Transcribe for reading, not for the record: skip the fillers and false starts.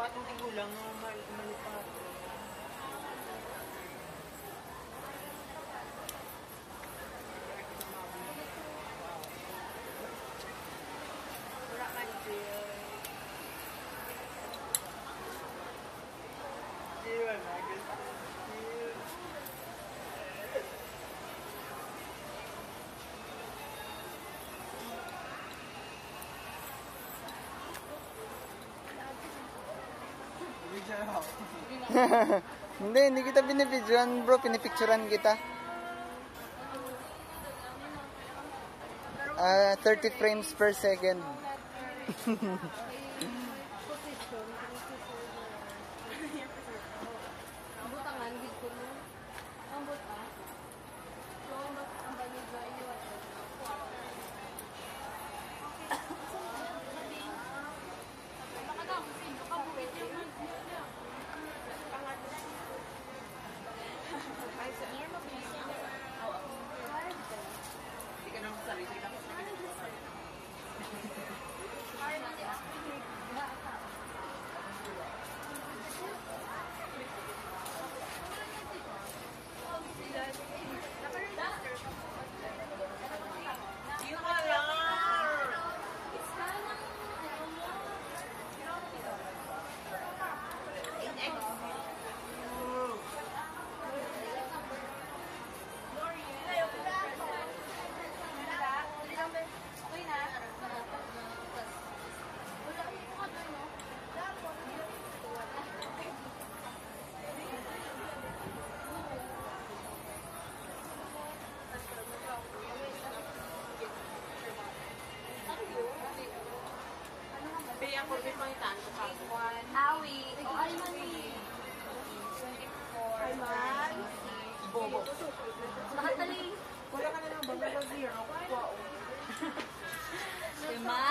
katong tigulang na malipat. Wala man dyan. Diba na, gusto. Hindi kita binibidyoan bro, pinipicturean kita. 30 frames per second. Awi. O, Alman ni. 24. Alman. Bobo. Nakatali. Wala ka na lang ba? Nag-zero. Wow. Alman.